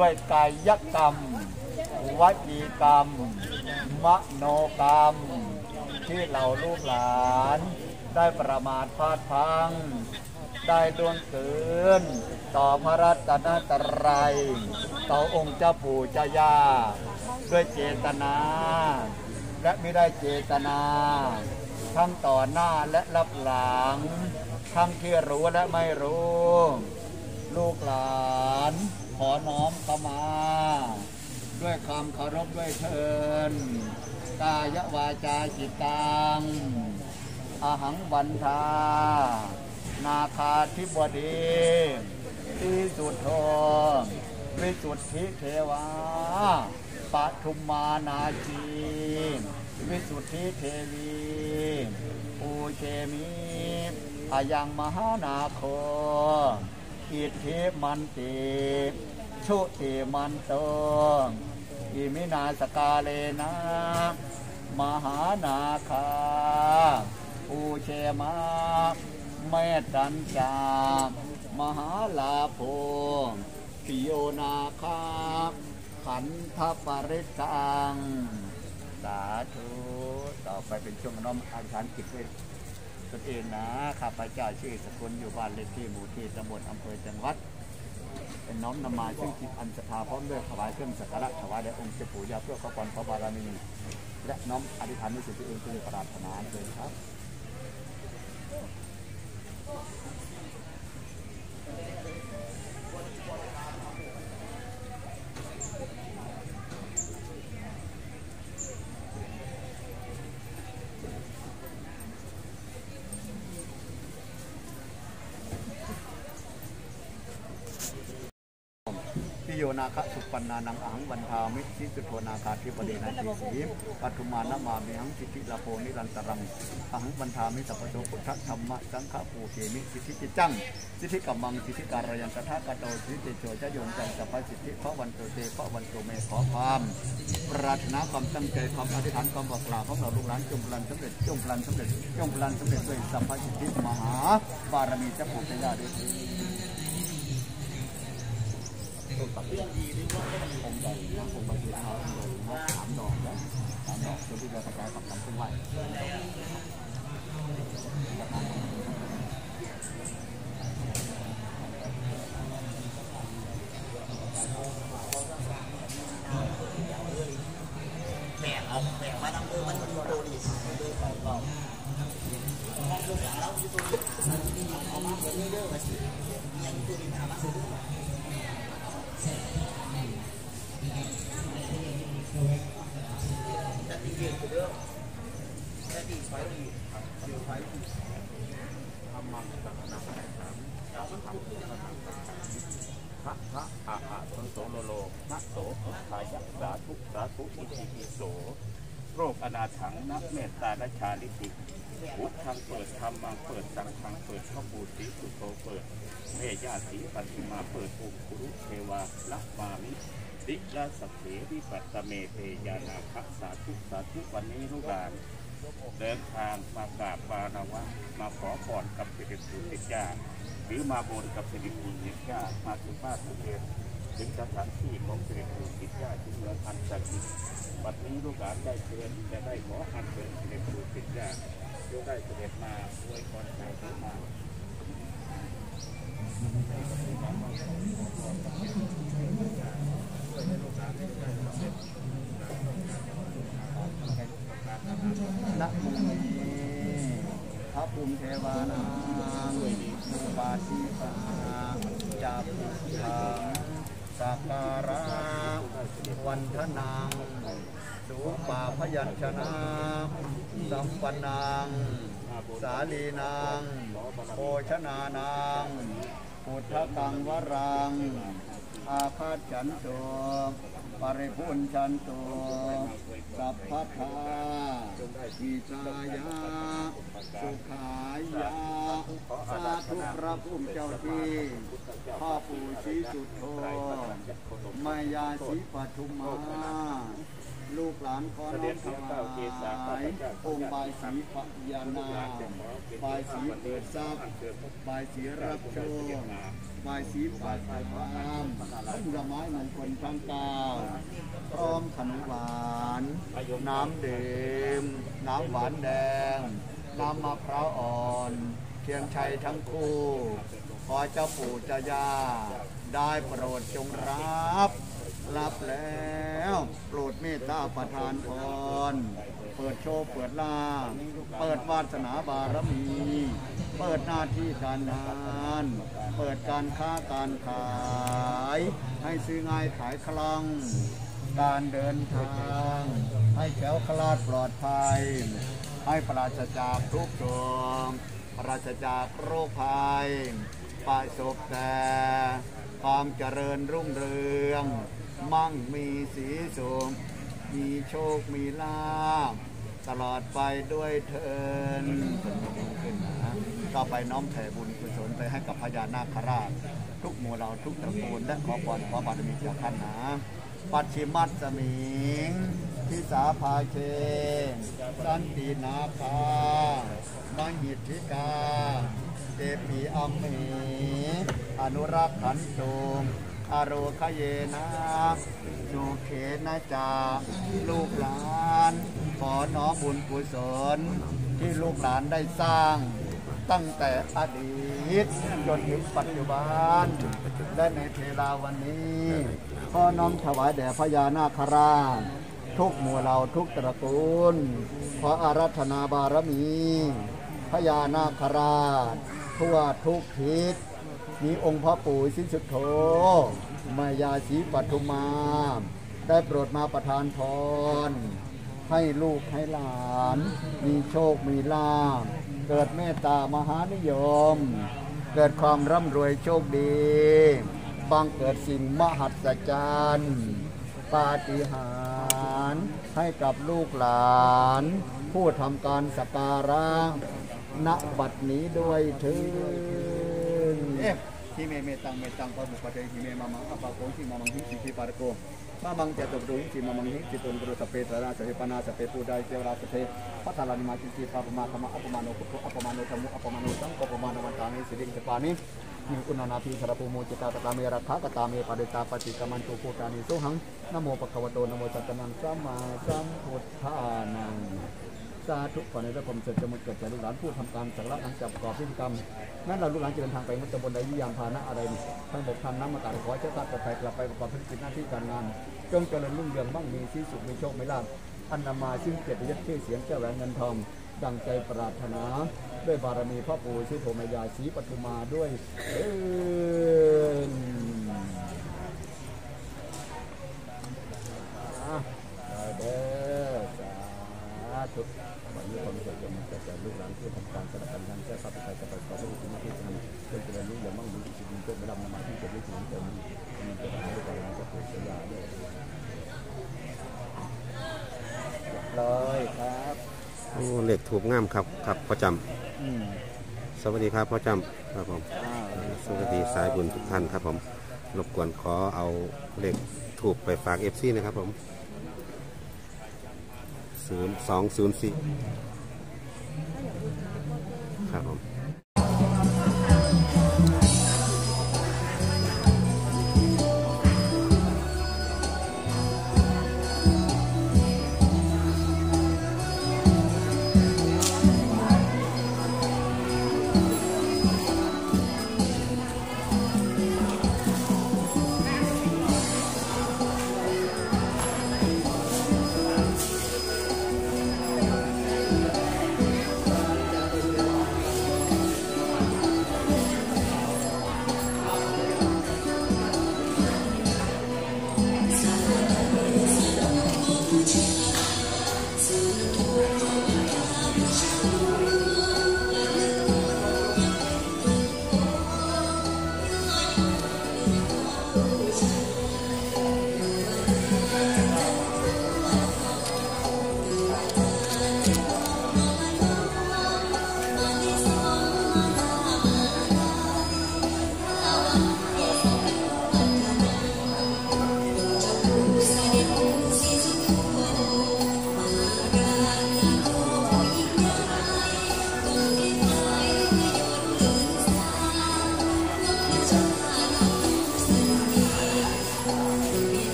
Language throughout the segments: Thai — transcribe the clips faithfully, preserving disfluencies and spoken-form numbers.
ด้วยกายกรรมวจีกรรมมโนกรรมที่เหล่าลูกหลานได้ประมาทพลาดพลั้งได้ล่วงเกินต่อพระรัตนตรัยต่อองค์เจ้าปู่เจ้าย่าด้วยเจตนาและไม่ได้เจตนาทั้งต่อหน้าและรับหลังทั้งที่รู้และไม่รู้ลูกหลานขอน้อมเข้ามาด้วยความเคารพด้วยเทินกายวาจาจิตตังอหังวันทานาคาธิบดีที่สุดโทวิสุทธิเทวาปทุมมานาชีวิสุทธิเทวีปูเชมิอายังมหานาโคอิทธิมันติชุติมันโตอิมินาสกาเลนะมหานาคาปูเชมาเมตัญจามหาลาโภปิโยนาคาขันธปริตังสาธุต่อไปเป็นช่วงน้อมอธิษฐานจิตด้วยตนเองนะข้าพเจ้าชื่อสกุลอยู่บ้านเลขที่หมู่ที่ตำบลอำเภอจังหวัดเป็นน้อมนำมาซึ่งจิตอันศรัทธาพร้อมด้วยถวายเครื่องสักการะถวายแด่องค์เจ้าปู่ย่าเพื่อขอพรพระบารมีและน้อมอธิษฐานในสิ่งที่เองคือปรารถนาเลยครับโยนาคะสุปันนานังอังวันทามิสิสุโธนาคาธิปเดนะสีสีปัทุมานะมามิหังสิทธิลาโภนิรันตรังอังวันทามิสัพพโตพุทธธรรมะสังฆปูเกมิสิทธิจิจังสิทธิกัมมังสิทธิการยันตถาคโตสิทธิโจจะโยนจังสัพพสิทธิพระวันโตเตพระวันโตเมขอความปรารถนาความตั้งใจความอธิษฐานความบอกกล่าวของเราลูกหลานจงพลันสำเร็จจงพลันสำเร็จจงพลันสำเร็จด้วยสัพพสิทธิมหาบารมีเจ้าปู่เจ้าย่าด้วยตัดเรื่องดีด้วยว่าองค์ใหญ่นะองค์บรรจุเขาสามดอกนะสามดอกส่วนที่เรากระจายกับกันขึ้นไหวแบกเอาแบกมาทำมือมันโตดีเลยไปก่อนมองดูอย่างเราอยู่ตัวนี้เอามาเยอะๆมาสิยังตัวนี้มาสิจะตีเกี่ยวกับเรื่องจะตีไฟดีเกี่ยวไฟทำมันจากน้ำแข็งน้ำจากทำจากทำพระพระอาหารโสโลโลนะโสพุทธายะสาธุสาธุอิติปิโสโรคอนาถังนักเมตตาและชาลิติพุทธังเปิดธรรมังเปิดสังฆังเปิดพระบูติสุโธเปิดเมญาสีปัติมาเปิดภูมิคุรุเทวาละมามิดิลาสัพเพวิปัตตเมเตยานาคะสาธุสาธุวันนี้ลูกหลานเดินทางมากราบปานาวะมาขอพรกับสิริภูติเจ้าหรือมาบนกับสิริภูติเจ้ามาถึงบ้านทุเรียนถึงสถานที่ของสิริภูติเจ้าที่เมืองอันศักดิ์สิทธิ์วันนี้ลูกหลานได้เชิญจะได้ขออัญเชิญสิริภูติเจ้าโยได้เสด็จมาอวยพรชาวบ้านมานะโมพระภูมิเทวานาปาติปาจาปุถังสักการะวันทนังสุปาพยัญชนะสัมปันนังสาลีนังโภชนานังพุทธกังวรังอาคาจันโตปริพุนชันโตสัพพทาวิชายาสุขายาสาธุพระภูมิเจ้าที่พ่อปู่ศรีสุโธมายาศรีปทุมมาลูกหลานขอน้อมถวายองค์บายสีพญานาคบายสีเปิดทรัพย์บายสีรับโชคบายสีฝ่ายฝ่ายพามผลไม้มงคลทั้งเก้าพร้อมขนมหวานน้ำดื่มน้ำหวานแดงน้ำมะพร้าวอ่อนเทียนชัยทั้งคู่ขอเจ้าปู่เจ้าย่าได้โปรดจงรับรับแล้วโปรดเมตตาประทานพรเปิดโชคเปิดลาภเปิดวาสนาบารมีเปิดหน้าที่การงานเปิดการค้าการขายให้ซื้อง่ายขายคล่องการเดินทางให้แข็งขลาดปลอดภัยให้ปราศจากทุกข์โศกปราศจากโรคภัยประสบแต่ความเจริญรุ่งเรืองมั่งมีสีสุขมีโชคมีลาภตลอดไปด้วยเถิดขึ้นนะก็ไปน้อมแผ่บุญกุศลไปให้กับพญานาคราชทุกหมู่เราทุกตระกูลและขอพรขอบารมีจากท่านนะปัจฉิมัสสมิงทิสาภาเชสันตินาคามหิทธิกาเตปีอัมเมอนุรักขันตุอโรคเยนะสุเขนะจาลูกหลานขอน้อมบุญกุศลที่ลูกหลานได้สร้างตั้งแต่อดีตจนถึงปัจจุบันและในเวลาวันนี้ขอน้อมถวายแด่พญานาคราชทุกหมู่เหล่าทุกตระกูลขออาราธนาบารมีพญานาคราชทั่วทุกทิศมีองค์พระปู่ศรีสุโธมายาศรีปทุมาได้โปรดมาประทานพรให้ลูกให้หลานมีโชคมีลาภเกิดเมตตามหานิยมเกิดความร่ำรวยโชคดีบังเกิดสิ่งมหัศจรรย์ปาฏิหาริย์ให้กับลูกหลานผู้ทำการสักการะณบัดนี้ด้วยเถิดที่เมเมตังเมตังปะบุปะเตหิเมมามังอปะโกหิมามังหิสิทิปารโกมามังเจตุปรุหิสิมามังหิสิตุนกรุสเปตระสเปปนาสเปปูไดเจวราสเปพัทธานิมาจิจิปะปะมาธรรมะอปมาโนกุตุอปมาโนธรรมุอปมาโนสังโฆปมาโนวันตานิสิริงสปานินิอุณนาภิสารภูโมจิตาตตาเมรักขากตาเมปะเดตาปฏิกามันตุโกตานิโสหังนะโมปะคะวะโตนะโมสัตตนังสัมมาสัมพุทธานังสาธุขอในพระผมเสด็จจะมาเกิดจากลูกหลานผู้ทำการสักการะหลังจากประกอบพิธีกรรมนั้นเราลูกหลานจะเดินทางไปมุตตบนใดวิยามพานะอะไรทั้งบกทำน้ำมาตาขอเจ้าตัดไปกลับไปประกอบพิธีหน้าที่การงานจงเจริญรุ่งเรืองมั่งมีที่สุขมีโชคมีลาภอันนำมาซึ่งเกียรติยศชื่อเสียงเจ้าแหวนเงินทองดังใจปรารถนาด้วยบารมีพระปู่ศรีโธมยาศรีปทุมาด้วยเอิญเด้อสาธุวันนี้ผมจะมาจัดการลูกหลานผู้ทำการสนับสนุนทางแก้ปัญหาจะไปขอให้ทุกท่านที่ทำเพื่อจะได้รู้อย่างมั่งมีสิ่งที่เป็นดำนำมาที่จะได้ถึงจะมีมีจะหาด้วยกันจะเกิดเสียด้วยเลยครับโอ้เหล็กถูกงามครับครับพ่อจำสวัสดีครับพ่อจำครับผมสวัสดีสายบุญทุกท่านครับผมรบกวนขอเอาเหล็กถูกไปฝากเอฟซีนะครับผมศูนย์สองศูนย์สี่ครับผม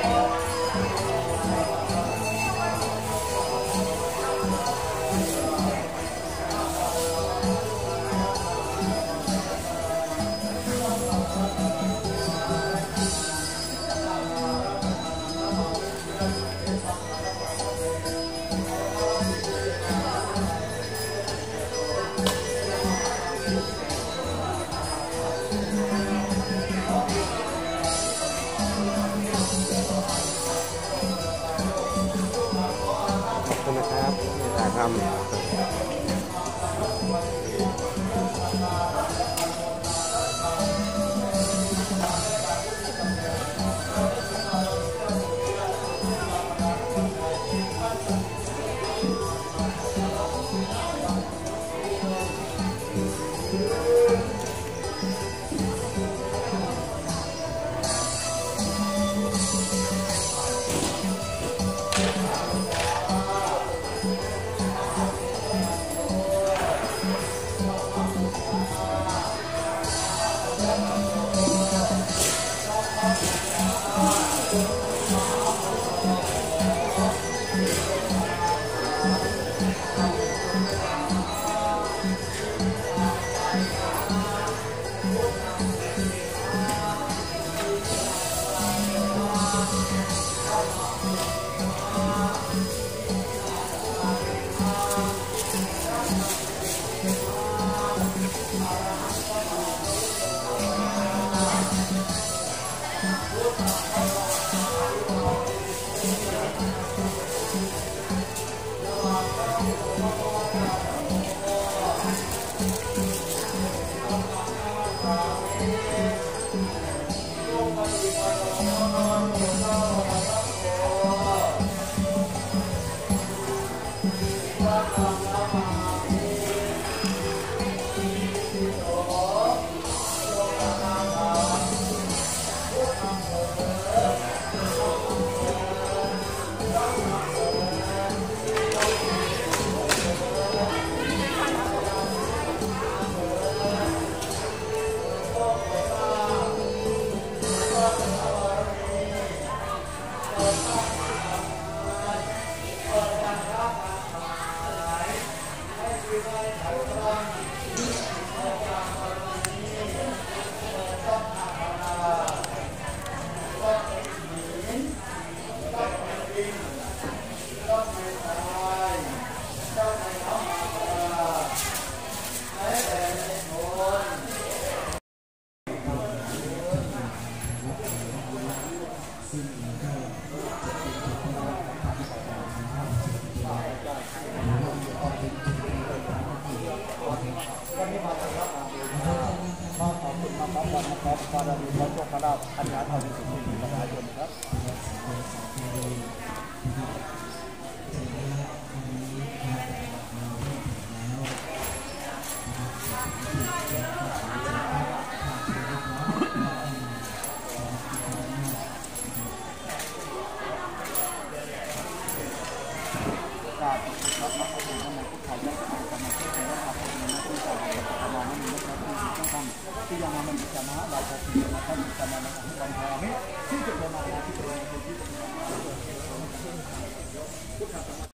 ทครับบารมีพระโชคลาภอันยาธรรมสุขีมหาชนครับที่ยังมันจะมาเราพบกันนะครับจะมาในวันพามิที่จะมาที่